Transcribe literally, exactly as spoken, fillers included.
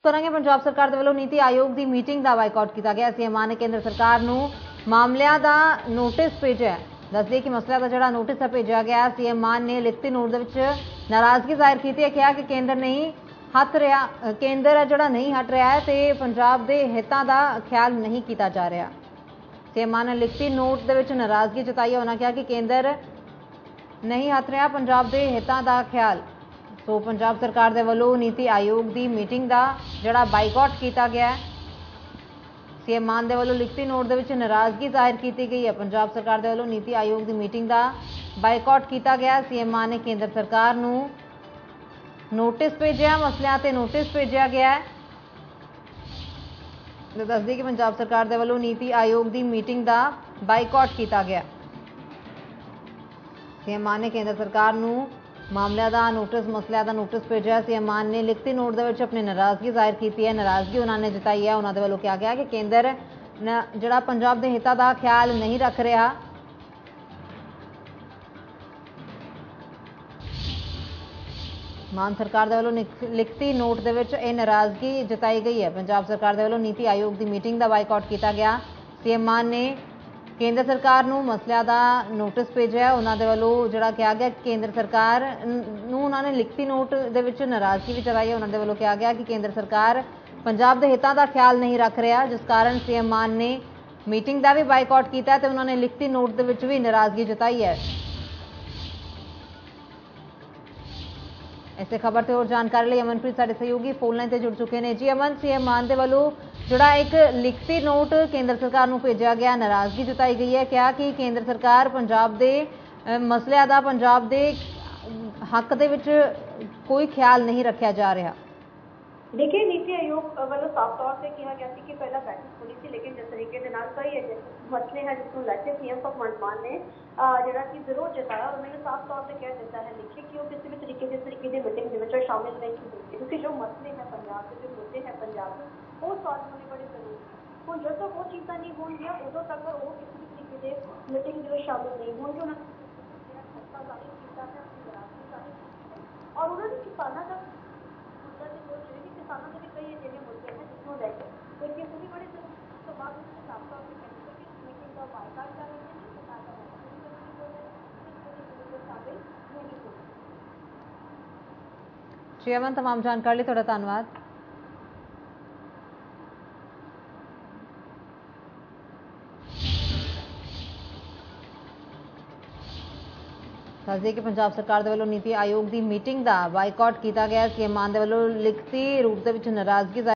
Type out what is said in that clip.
ਕਰਾਂਗੇ। ਪੰਜਾਬ ਸਰਕਾਰ ਦੇ ਵੱਲੋਂ ਨੀਤੀ ਆਯੋਗ ਦੀ ਮੀਟਿੰਗ ਦਾ ਬਾਈਕਾਟ ਕੀਤਾ ਗਿਆ। ਸੀਐਮ ਮਾਨ ਨੇ ਕੇਂਦਰ ਸਰਕਾਰ ਨੂੰ ਮਾਮਲਿਆਂ ਦਾ ਨੋਟਿਸ ਭੇਜਿਆ। ਦੱਸ ਦਈਏ ਕਿ ਮਸਲਿਆਂ ਦਾ ਜਿਹੜਾ ਨੋਟਿਸ ਹੈ ਭੇਜਿਆ ਗਿਆ। ਸੀਐਮ ਮਾਨ ਨੇ ਲਿਖਤੀ ਨੋਟ ਦੇ ਵਿੱਚ ਨਾਰਾਜ਼ਗੀ ਜ਼ਾਹਿਰ ਕੀਤੀ ਹੈ, ਕਿਹਾ ਕਿ ਕੇਂਦਰ ਨਹੀਂ ਹੱਥ ਰਿਹਾ ਕੇਂਦਰ ਹੈ ਜਿਹੜਾ ਨਹੀਂ ਹਟ ਰਿਹਾ ਹੈ ਤੇ ਪੰਜਾਬ ਦੇ ਹਿੱਤਾਂ ਦਾ ਖਿਆਲ ਨਹੀਂ ਕੀਤਾ ਜਾ ਰਿਹਾ। ਸੀਐਮ ਮਾਨ ਨੇ ਲਿਖਤੀ ਨੋਟ ਦੇ ਵਿੱਚ ਨਾਰਾਜ਼ਗੀ ਜਤਾਈ ਹੈ। ਉਹਨਾਂ ਕਿਹਾ ਕਿ ਕੇਂਦਰ ਨਹੀਂ ਹੱਥ ਰਿਹਾ ਪੰਜਾਬ ਦੇ ਹਿੱਤਾਂ ਦਾ ਖਿਆਲ। ਸੋ ਪੰਜਾਬ ਸਰਕਾਰ ਦੇ ਵੱਲੋਂ ਨੀਤੀ ਆਯੋਗ ਦੀ ਮੀਟਿੰਗ ਦਾ ਜਿਹੜਾ ਬਾਈਕਾਟ ਕੀਤਾ ਗਿਆ ਹੈ। ਸੀਐਮ ਮਾਨ ਦੇ ਵੱਲੋਂ ਲਿਖਤੀ ਨੋਟ ਦੇ ਵਿੱਚ ਨਾਰਾਜ਼ਗੀ ਜ਼ਾਹਿਰ ਕੀਤੀ ਗਈ ਹੈ। ਪੰਜਾਬ ਸਰਕਾਰ ਦੇ ਵੱਲੋਂ ਨੀਤੀ ਆਯੋਗ ਦੀ ਮੀਟਿੰਗ ਦਾ ਬਾਈਕਾਟ ਕੀਤਾ ਗਿਆ। ਸੀਐਮ ਮਾਨ ਨੇ ਕੇਂਦਰ ਸਰਕਾਰ ਨੂੰ ਨੋਟਿਸ ਭੇਜਿਆ, ਮਸਲਿਆਂ ਤੇ ਨੋਟਿਸ ਭੇਜਿਆ ਗਿਆ ਹੈ। ਦੱਸ ਦਈਏ ਕਿ ਪੰਜਾਬ ਸਰਕਾਰ ਦੇ ਵੱਲੋਂ ਨੀਤੀ ਆਯੋਗ ਦੀ ਮੀਟਿੰਗ ਦਾ ਬਾਈਕਾਟ ਕੀਤਾ ਗਿਆ। ਸੀਐਮ ਮਾਨ ਨੇ ਕੇਂਦਰ ਸਰਕਾਰ ਨੂੰ ਮਾਮਲਿਆਂ ਦਾ ਨੋਟਿਸ ਮਸਲਿਆਂ ਦਾ ਨੋਟਿਸ ਭੇਜਿਆ। ਸੀਐਮ ਮਾਨ ਨੇ ਲਿਖਤੀ ਨੋਟ ਦੇ ਵਿੱਚ ਆਪਣੀ ਨਾਰਾਜ਼ਗੀ ਜ਼ਾਹਿਰ ਕੀਤੀ ਹੈ। ਨਾਰਾਜ਼ਗੀ ਉਹਨਾਂ ਨੇ ਜਤਾਈ ਹੈ। ਉਹਨਾਂ ਦੇ ਵੱਲੋਂ ਕਿਹਾ ਗਿਆ ਕਿ ਕੇਂਦਰ ਜਿਹੜਾ ਪੰਜਾਬ ਦੇ ਹਿੱਤਾਂ ਦਾ ਖਿਆਲ ਨਹੀਂ ਰੱਖ ਰਿਹਾ। ਮਾਨ ਸਰਕਾਰ ਦੇ ਵੱਲੋਂ ਲਿਖਤੀ ਨੋਟ ਦੇ ਵਿੱਚ ਇਹ ਨਾਰਾਜ਼ਗੀ ਜਤਾਈ ਗਈ ਹੈ। ਪੰਜਾਬ ਸਰਕਾਰ ਦੇ ਵੱਲੋਂ ਨੀਤੀ ਆਯੋਗ ਦੀ ਮੀਟਿੰਗ ਦਾ ਬਾਈਕਾਟ ਕੀਤਾ ਗਿਆ। ਸੀਐਮ ਮਾਨ ਨੇ ਕੇਂਦਰ ਸਰਕਾਰ ਨੂੰ ਮਸਲਿਆਂ ਦਾ ਨੋਟਿਸ ਭੇਜਿਆ। ਉਹਨਾਂ ਦੇ ਵੱਲੋਂ ਜਿਹੜਾ ਕਿਹਾ ਗਿਆ ਕਿ ਕੇਂਦਰ ਸਰਕਾਰ ਨੂੰ ਉਹਨਾਂ ਨੇ ਲਿਖਤੀ ਨੋਟ ਦੇ ਵਿੱਚ ਨਾਰਾਜ਼ਗੀ ਵੀ ਜਤਾਈ ਹੈ। ਉਹਨਾਂ ਦੇ ਵੱਲੋਂ ਕਿਹਾ ਗਿਆ ਕਿ ਕੇਂਦਰ ਸਰਕਾਰ ਪੰਜਾਬ ਦੇ ਹਿੱਤਾਂ ਦਾ ਖਿਆਲ ਨਹੀਂ ਰੱਖ ਰਿਹਾ, ਜਿਸ ਕਾਰਨ ਸੀਐਮ ਮਾਨ ਨੇ ਮੀਟਿੰਗ ਦਾ ਵੀ ਬਾਈਕਾਟ ਕੀਤਾ ਤੇ ਉਹਨਾਂ ਨੇ ਲਿਖਤੀ ਨੋਟ ਦੇ ਵਿੱਚ ਵੀ ਨਾਰਾਜ਼ਗੀ ਜਤਾਈ ਹੈ। ਇਸੇ ਖਬਰ ਤੇ ਹੋਰ ਜਾਣਕਾਰੀ ਲਈ ਅਮਨਪ੍ਰੀਤ ਸਾਡੇ ਸਹਿਯੋਗੀ ਫੋਨ ਲਾਈਨ ਤੇ ਜੁੜ ਚੁੱਕੇ ਨੇ। ਜੀ ਅਮਨ, ਸੀਐਮ ਮਾਨ ਦੇ ਵੱਲੋਂ ਜਿਹੜਾ ਇੱਕ ਲਿਖਤੀ ਨੋਟ ਕੇਂਦਰ ਸਰਕਾਰ ਨੂੰ ਭੇਜਿਆ ਗਿਆ, ਨਾਰਾਜ਼ਗੀ ਜਤਾਈ ਗਈ ਹੈ। ਕਿਹਾ ਕਿ ਕੇਂਦਰ ਸਰਕਾਰ ਪੰਜਾਬ ਦੇ ਮਸਲਿਆਂ ਦਾ ਪੰਜਾਬ ਦੇ ਹੱਕ ਦੇ ਵਿੱਚ ਕੋਈ ਖਿਆਲ ਨਹੀਂ ਰੱਖਿਆ ਜਾ ਰਿਹਾ। देखिए, नीति आयोग वालों साफ तौर से कहा गया कि पहला बैठक होनी थी, लेकिन जिस तरीके के नाल कई मसले हैं जिसको लैके सीएम भगवंत मान ने जरा कि विरोध जताया और उन्होंने साफ तौर से कह दिता है लिखे कि वो किसी भी तरीके जिस तरीके की मीटिंग के शामिल नहीं होंगे, क्योंकि जो मसले हैं पंजाब के जो मुद्दे हैं पंजाब में वो सॉल्व होने बड़े जरूरी है। ਹੁਣ ਜਦੋਂ वो चीज़ा नहीं होंगी उदों तक वो किसी भी तरीके के मीटिंग के शामिल नहीं होंगे। उन्होंने खस्ता जाहिर किया है, अपनी नाराजगी जाहिर की है और उन्होंने किसानों का मुद्दा जो सोच रहे किसानों के भी कई अजिहे मुद्दे हैं जिसको लेकर देखिए वो भी बड़े जरूरी तो बाद में साफ तौर पर कहते हैं कि इस मीटिंग का बायकाट कर रहे हैं, सरकार का शामिल नहीं होगी। जी अमन, तमाम जानकारी लिए थोड़ा धन्यवाद। ਦੱਸ ਦਈਏ ਕਿ ਪੰਜਾਬ ਸਰਕਾਰ ਦੇ ਵੱਲੋਂ ਨੀਤੀ ਆਯੋਗ ਦੀ ਮੀਟਿੰਗ ਦਾ ਬਾਈਕਾਟ ਕੀਤਾ ਗਿਆ। ਸੀਐਮ ਮਾਨ ਦੇ ਵੱਲੋਂ ਲਿਖਤੀ ਰੂਪ ਦੇ ਵਿੱਚ ਨਾਰਾਜ਼ਗੀ